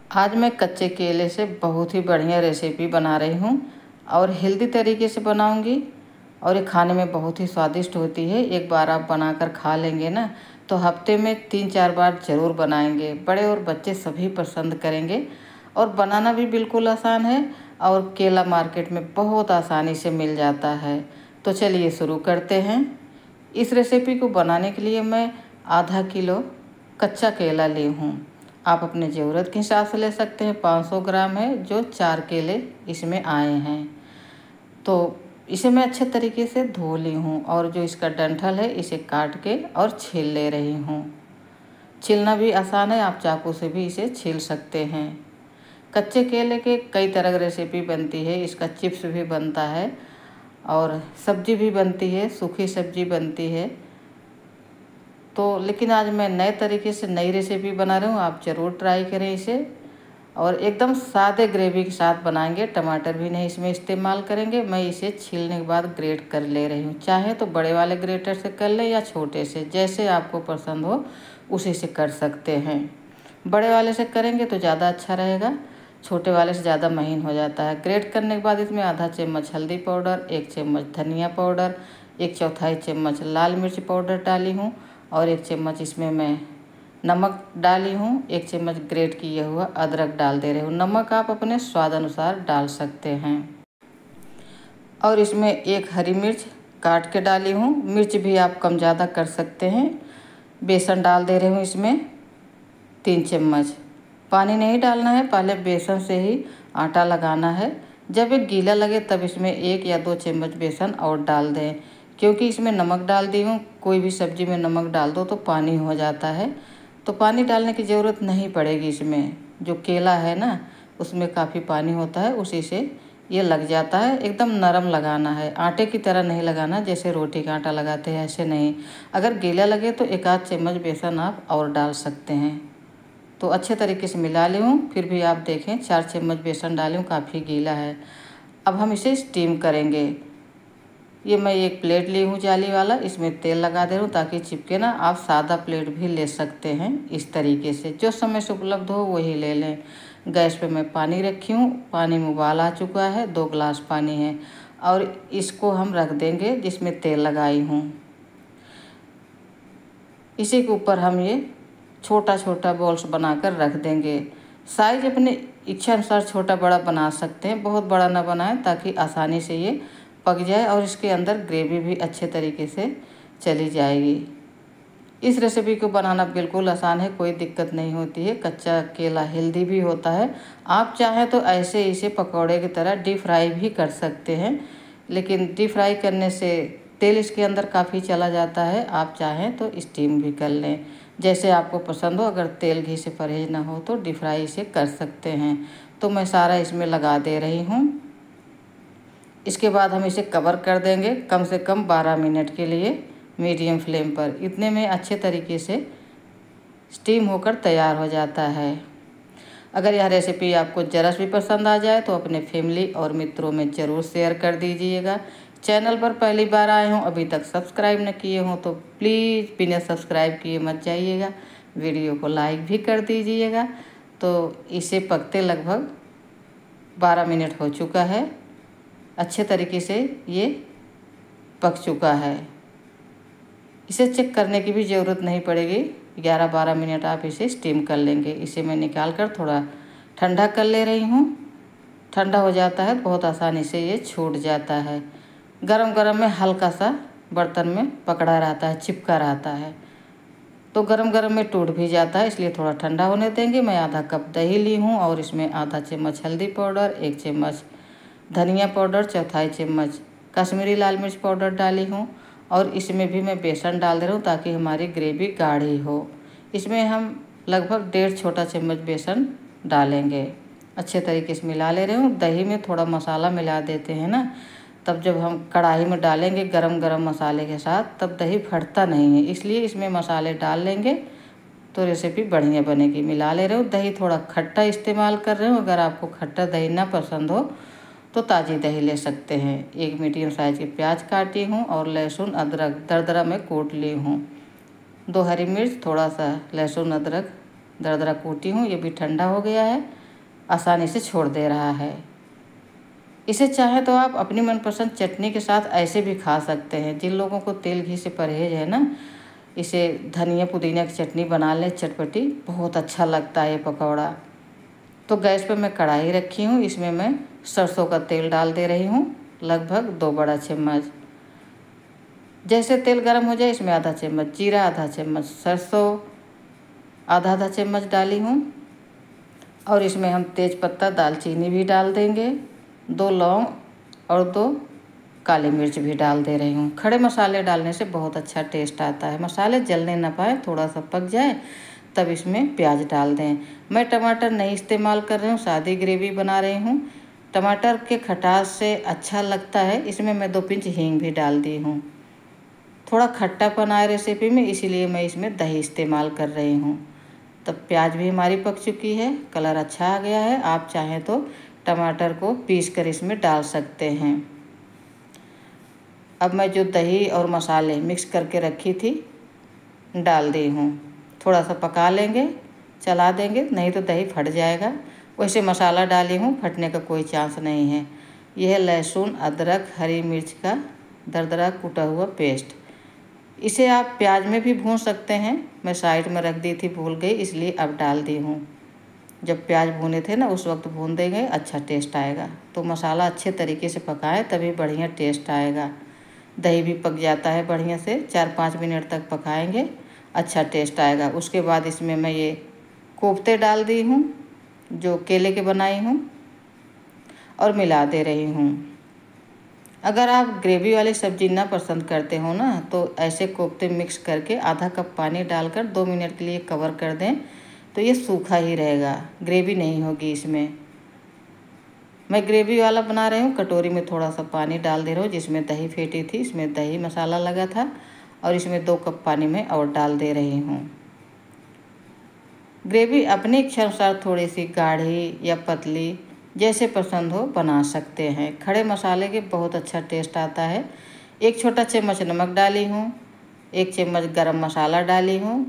आज मैं कच्चे केले से बहुत ही बढ़िया रेसिपी बना रही हूँ और हेल्दी तरीके से बनाऊँगी और ये खाने में बहुत ही स्वादिष्ट होती है। एक बार आप बनाकर खा लेंगे ना तो हफ्ते में 3-4 बार ज़रूर बनाएंगे। बड़े और बच्चे सभी पसंद करेंगे और बनाना भी बिल्कुल आसान है और केला मार्केट में बहुत आसानी से मिल जाता है। तो चलिए शुरू करते हैं। इस रेसिपी को बनाने के लिए मैं आधा किलो कच्चा केला ली हूँ। आप अपने ज़रूरत के हिसाब से ले सकते हैं। 500 ग्राम है जो 4 केले इसमें आए हैं। तो इसे मैं अच्छे तरीके से धो ली हूँ और जो इसका डंठल है इसे काट के और छील ले रही हूँ। छीलना भी आसान है, आप चाकू से भी इसे छील सकते हैं। कच्चे केले के कई तरह की रेसिपी बनती है। इसका चिप्स भी बनता है और सब्जी भी बनती है, सूखी सब्जी बनती है। तो लेकिन आज मैं नए तरीके से नई रेसिपी बना रही हूँ, आप ज़रूर ट्राई करें इसे। और एकदम सादे ग्रेवी के साथ बनाएंगे, टमाटर भी नहीं इसमें इस्तेमाल करेंगे। मैं इसे छीलने के बाद ग्रेट कर ले रही हूँ। चाहे तो बड़े वाले ग्रेटर से कर लें या छोटे से, जैसे आपको पसंद हो उसी से कर सकते हैं। बड़े वाले से करेंगे तो ज़्यादा अच्छा रहेगा, छोटे वाले से ज़्यादा महीन हो जाता है। ग्रेट करने के बाद इसमें आधा चम्मच हल्दी पाउडर, 1 चम्मच धनिया पाउडर, 1/4 चम्मच लाल मिर्च पाउडर डाली हूँ और 1 चम्मच इसमें मैं नमक डाली हूँ। 1 चम्मच ग्रेट किया हुआ अदरक डाल दे रही हूँ। नमक आप अपने स्वाद अनुसार डाल सकते हैं। और इसमें 1 हरी मिर्च काट के डाली हूँ। मिर्च भी आप कम ज़्यादा कर सकते हैं। बेसन डाल दे रही हूँ इसमें 3 चम्मच। पानी नहीं डालना है, पहले बेसन से ही आटा लगाना है। जब ये गीला लगे तब इसमें 1 या 2 चम्मच बेसन और डाल दें, क्योंकि इसमें नमक डाल दी हूँ। कोई भी सब्ज़ी में नमक डाल दो तो पानी हो जाता है, तो पानी डालने की ज़रूरत नहीं पड़ेगी। इसमें जो केला है ना उसमें काफ़ी पानी होता है, उसी से ये लग जाता है। एकदम नरम लगाना है, आटे की तरह नहीं लगाना जैसे रोटी का आटा लगाते हैं, ऐसे नहीं। अगर गीला लगे तो 1 चम्मच बेसन आप और डाल सकते हैं। तो अच्छे तरीके से मिला ली हूँ। फिर भी आप देखें 4 चम्मच बेसन डाली हूँ, काफ़ी गीला है। अब हम इसे स्टीम करेंगे। ये मैं एक प्लेट ली हूँ जाली वाला, इसमें तेल लगा दे रहा हूँ ताकि चिपके ना। आप सादा प्लेट भी ले सकते हैं इस तरीके से, जो समय से उपलब्ध हो वही ले लें। गैस पे मैं पानी रखी हूँ, पानी में उबाल आ चुका है, 2 गिलास पानी है और इसको हम रख देंगे जिसमें तेल लगाई हूँ। इसी के ऊपर हम ये छोटा छोटा बॉल्स बनाकर रख देंगे। साइज अपने इच्छा अनुसार छोटा बड़ा बना सकते हैं, बहुत बड़ा ना बनाएं ताकि आसानी से ये पक जाए और इसके अंदर ग्रेवी भी अच्छे तरीके से चली जाएगी। इस रेसिपी को बनाना बिल्कुल आसान है, कोई दिक्कत नहीं होती है। कच्चा केला हेल्दी भी होता है। आप चाहें तो ऐसे इसे पकौड़े की तरह डीप फ्राई भी कर सकते हैं, लेकिन डीप फ्राई करने से तेल इसके अंदर काफ़ी चला जाता है। आप चाहें तो स्टीम भी कर लें, जैसे आपको पसंद हो। अगर तेल घी से परहेज ना हो तो डीप फ्राई इसे कर सकते हैं। तो मैं सारा इसमें लगा दे रही हूँ। इसके बाद हम इसे कवर कर देंगे कम से कम 12 मिनट के लिए मीडियम फ्लेम पर। इतने में अच्छे तरीके से स्टीम होकर तैयार हो जाता है। अगर यह रेसिपी आपको ज़रा भी पसंद आ जाए तो अपने फैमिली और मित्रों में ज़रूर शेयर कर दीजिएगा। चैनल पर पहली बार आए हों, अभी तक सब्सक्राइब न किए हों तो प्लीज़ बिना सब्सक्राइब किए मत जाइएगा। वीडियो को लाइक भी कर दीजिएगा। तो इसे पकते लगभग 12 मिनट हो चुका है। अच्छे तरीके से ये पक चुका है। इसे चेक करने की भी ज़रूरत नहीं पड़ेगी। 11-12 मिनट आप इसे स्टीम कर लेंगे। इसे मैं निकाल कर थोड़ा ठंडा कर ले रही हूँ। ठंडा हो जाता है बहुत आसानी से ये छूट जाता है। गरम गरम में हल्का सा बर्तन में पकड़ा रहता है, चिपका रहता है, तो गरम गरम में टूट भी जाता है, इसलिए थोड़ा ठंडा होने देंगे। मैं आधा कप दही ली हूँ और इसमें आधा चम्मच हल्दी पाउडर, 1 चम्मच धनिया पाउडर, 1/4 चम्मच कश्मीरी लाल मिर्च पाउडर डाली हूँ और इसमें भी मैं बेसन डाल दे रहा हूँ ताकि हमारी ग्रेवी गाढ़ी हो। इसमें हम लगभग 1.5 छोटा चम्मच बेसन डालेंगे। अच्छे तरीके से मिला ले रहे हूँ। दही में थोड़ा मसाला मिला देते हैं ना, तब जब हम कढ़ाई में डालेंगे गरम गरम मसाले के साथ तब दही फटता नहीं है, इसलिए इसमें मसाले डाल लेंगे तो रेसिपी बढ़िया बनेगी। मिला ले रहे हो। दही थोड़ा खट्टा इस्तेमाल कर रहे हो, अगर आपको खट्टा दही ना पसंद हो तो ताज़ी दही ले सकते हैं। 1 मीडियम साइज़ की प्याज काटी हूँ और लहसुन अदरक दरदरा में कूट ली हूँ। 2 हरी मिर्च, थोड़ा सा लहसुन अदरक दरदरा कूटी हूँ। ये भी ठंडा हो गया है, आसानी से छोड़ दे रहा है। इसे चाहे तो आप अपनी मनपसंद चटनी के साथ ऐसे भी खा सकते हैं। जिन लोगों को तेल घी से परहेज है ना, इसे धनिया पुदीना की चटनी बना लें चटपटी, बहुत अच्छा लगता है ये पकौड़ा। तो गैस पे मैं कढ़ाई रखी हूँ, इसमें मैं सरसों का तेल डाल दे रही हूँ, लगभग 2 बड़ा चम्मच। जैसे तेल गर्म हो जाए इसमें आधा चम्मच जीरा, आधा चम्मच सरसों, आधा चम्मच डाली हूँ। और इसमें हम तेज पत्ता दालचीनी भी डाल देंगे, 2 लौंग और 2 काली मिर्च भी डाल दे रही हूँ। खड़े मसाले डालने से बहुत अच्छा टेस्ट आता है। मसाले जलने ना पाए, थोड़ा सा पक जाए तब इसमें प्याज डाल दें। मैं टमाटर नहीं इस्तेमाल कर रही हूँ, सादी ग्रेवी बना रही हूँ। टमाटर के खटास से अच्छा लगता है। इसमें मैं 2 पिंच हींग भी डाल दी हूँ। थोड़ा खट्टापन आए रेसिपी में, इसीलिए मैं इसमें दही इस्तेमाल कर रही हूँ। तब प्याज भी हमारी पक चुकी है, कलर अच्छा आ गया है। आप चाहें तो टमाटर को पीस कर इसमें डाल सकते हैं। अब मैं जो दही और मसाले मिक्स करके रखी थी डाल दी हूँ। थोड़ा सा पका लेंगे, चला देंगे, नहीं तो दही फट जाएगा। वैसे मसाला डाली हूँ, फटने का कोई चांस नहीं है। यह लहसुन, अदरक, हरी मिर्च का दरदरा कूटा हुआ पेस्ट। इसे आप प्याज में भी भून सकते हैं, मैं साइड में रख दी थी, भूल गई, इसलिए अब डाल दी हूँ। जब प्याज भूने थे ना उस वक्त भून देंगे, अच्छा टेस्ट आएगा। तो मसाला अच्छे तरीके से पकाएं तभी बढ़िया टेस्ट आएगा। दही भी पक जाता है बढ़िया से, 4-5 मिनट तक पकाएंगे, अच्छा टेस्ट आएगा। उसके बाद इसमें मैं ये कोफ्ते डाल दी हूँ जो केले के बनाई हूँ और मिला दे रही हूँ। अगर आप ग्रेवी वाली सब्ज़ी ना पसंद करते हो ना, तो ऐसे कोफ्ते मिक्स करके आधा कप पानी डालकर 2 मिनट के लिए कवर कर दें, तो ये सूखा ही रहेगा, ग्रेवी नहीं होगी इसमें। मैं ग्रेवी वाला बना रही हूँ। कटोरी में थोड़ा सा पानी डाल दे रही हूँ जिसमें दही फेंटी थी, इसमें दही मसाला लगा था, और इसमें 2 कप पानी में और डाल दे रही हूँ। ग्रेवी अपनी इच्छा अनुसार थोड़ी सी गाढ़ी या पतली जैसे पसंद हो बना सकते हैं। खड़े मसाले के बहुत अच्छा टेस्ट आता है। 1 छोटा चम्मच नमक डाली हूँ, 1 चम्मच गरम मसाला डाली हूँ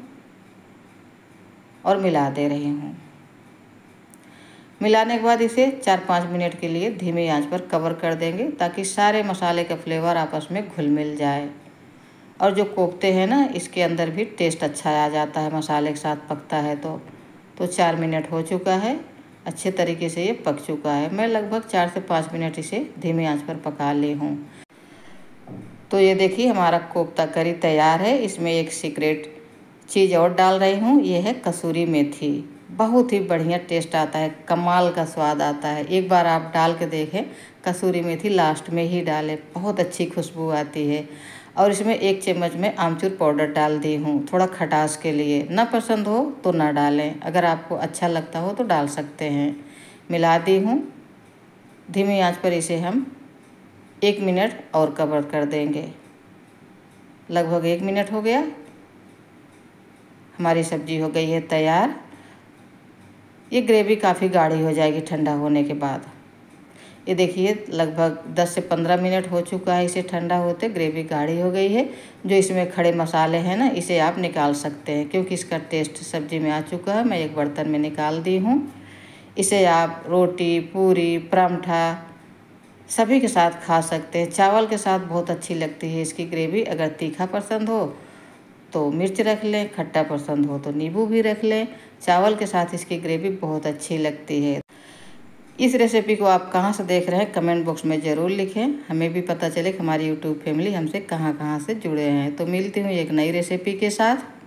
और मिला दे रही हूँ। मिलाने के बाद इसे 4-5 मिनट के लिए धीमी आंच पर कवर कर देंगे ताकि सारे मसाले का फ्लेवर आपस में घुल मिल जाए। और जो कोफ्ते हैं ना, इसके अंदर भी टेस्ट अच्छा आ जाता है, मसाले के साथ पकता है तो 4 मिनट हो चुका है, अच्छे तरीके से ये पक चुका है। मैं लगभग 4 से 5 मिनट इसे धीमी आंच पर पका ली हूँ। तो ये देखिए हमारा कोफ्ता करी तैयार है। इसमें एक सीक्रेट चीज़ और डाल रही हूँ, ये है कसूरी मेथी। बहुत ही बढ़िया टेस्ट आता है, कमाल का स्वाद आता है। एक बार आप डाल के देखें, कसूरी मेथी लास्ट में ही डालें, बहुत अच्छी खुशबू आती है। और इसमें 1 चम्मच में आमचूर पाउडर डाल दी हूँ, थोड़ा खटास के लिए। ना पसंद हो तो ना डालें, अगर आपको अच्छा लगता हो तो डाल सकते हैं। मिला दी हूँ। धीमी आंच पर इसे हम 1 मिनट और कवर कर देंगे। लगभग 1 मिनट हो गया, हमारी सब्जी हो गई है तैयार। ये ग्रेवी काफ़ी गाढ़ी हो जाएगी ठंडा होने के बाद। ये देखिए लगभग 10 से 15 मिनट हो चुका है इसे ठंडा होते, ग्रेवी गाढ़ी हो गई है। जो इसमें खड़े मसाले हैं ना, इसे आप निकाल सकते हैं क्योंकि इसका टेस्ट सब्जी में आ चुका है। मैं एक बर्तन में निकाल दी हूँ। इसे आप रोटी, पूरी, पराठा सभी के साथ खा सकते हैं। चावल के साथ बहुत अच्छी लगती है इसकी ग्रेवी। अगर तीखा पसंद हो तो मिर्च रख लें, खट्टा पसंद हो तो नींबू भी रख लें। चावल के साथ इसकी ग्रेवी बहुत अच्छी लगती है। इस रेसिपी को आप कहाँ से देख रहे हैं कमेंट बॉक्स में ज़रूर लिखें, हमें भी पता चले कि हमारी यूट्यूब फैमिली हमसे कहाँ कहाँ से जुड़े हैं। तो मिलती हूँ एक नई रेसिपी के साथ।